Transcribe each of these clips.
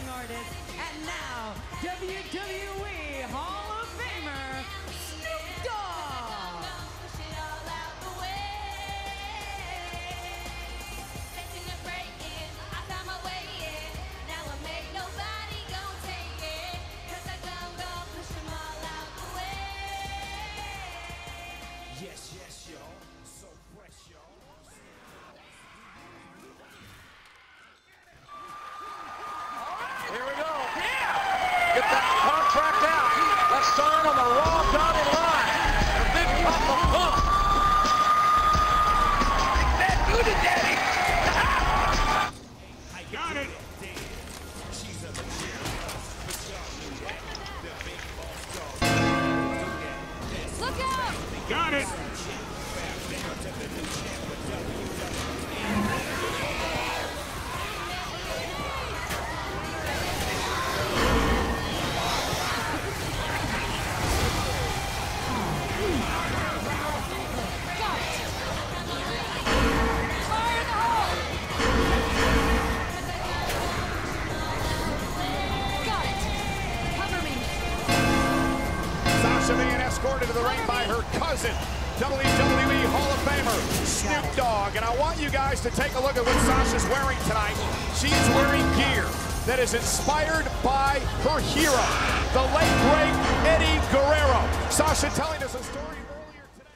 recording artist, and now WWE Hall of Famer, Snoop Dogg. Yes, yes, y'all. So fresh, y'all. Here we go. Yeah! Get that contract out. Let's start on the raw dotted line. The big pop of pump. Like that booty daddy. I got it. She's a legit. Look out! Got it. Being escorted to the ring by her cousin, WWE Hall of Famer, Snoop Dogg. And I want you guys to take a look at what Sasha's wearing tonight. She's wearing gear that is inspired by her hero, the late, great Eddie Guerrero. Sasha telling us a story earlier today.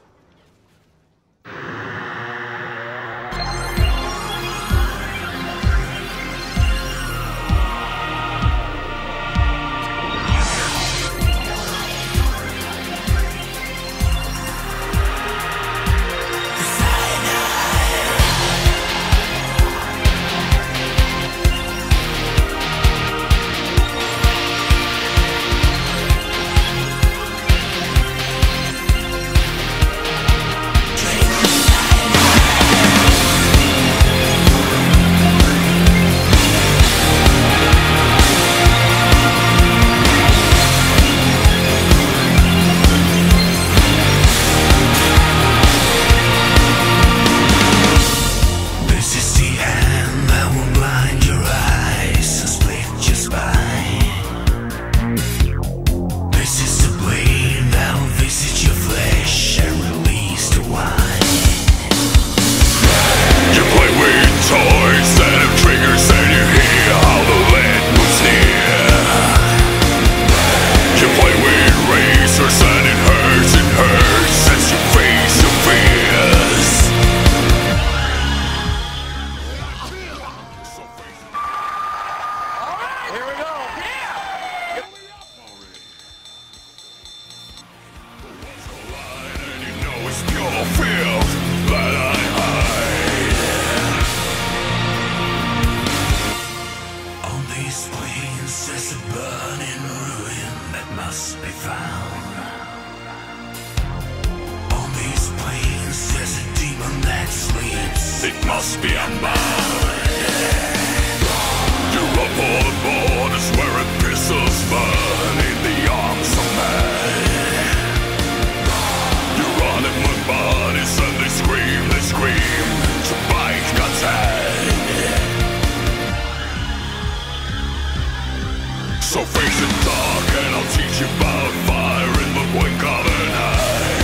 It must be unbound. You're up on board is where it pisses burn in the arms of man. You're running with bodies and they scream to bite God's hand. So face it dark and I'll teach you about fire in the blink of an eye.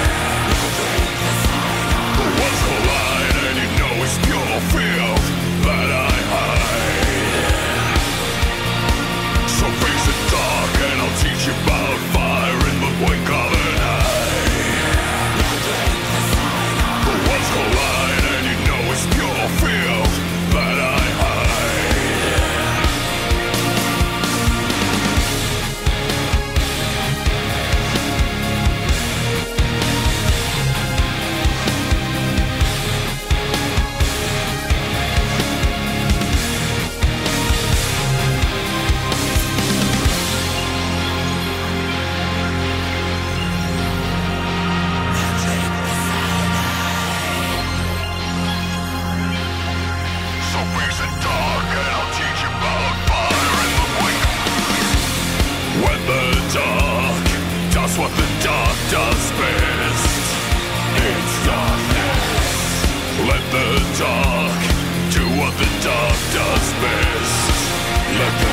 Once collide and you know it's pure field that I hide. So face it dark and I'll teach you about fire in the blink of an eye. Once collide and you know it's pure field that I hide. What the dark does best. It's darkness. Let the dark do what the dark does best. Let the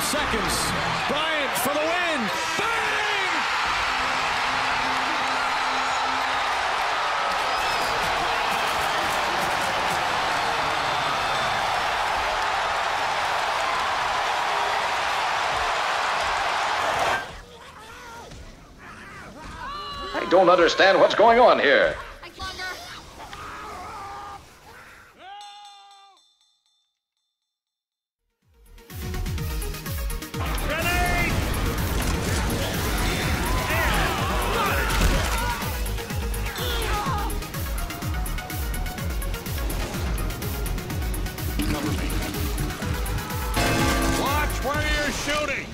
seconds. Bryant for the win. Bang! I don't understand what's going on here. Watch where you're shooting.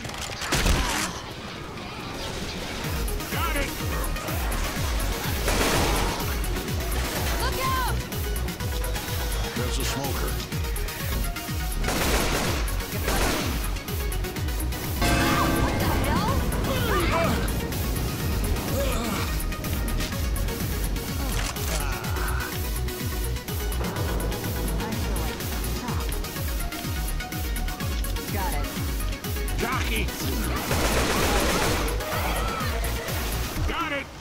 Got it. Look out! There's a smoker. What the hell? Got it. Jockey. Got it.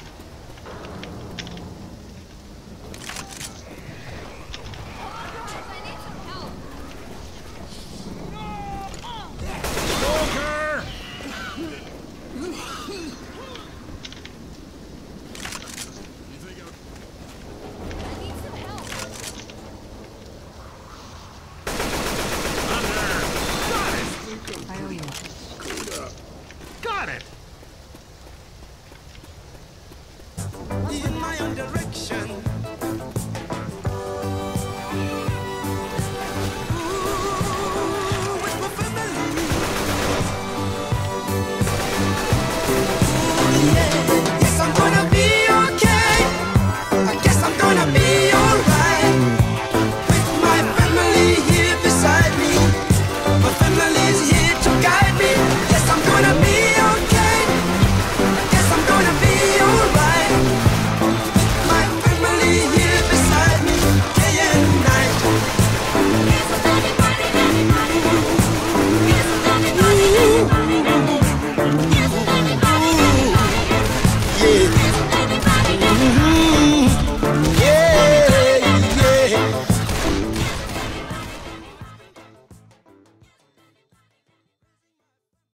I need some help. Smoker. I need some help. I owe you. Got it. In my underwear.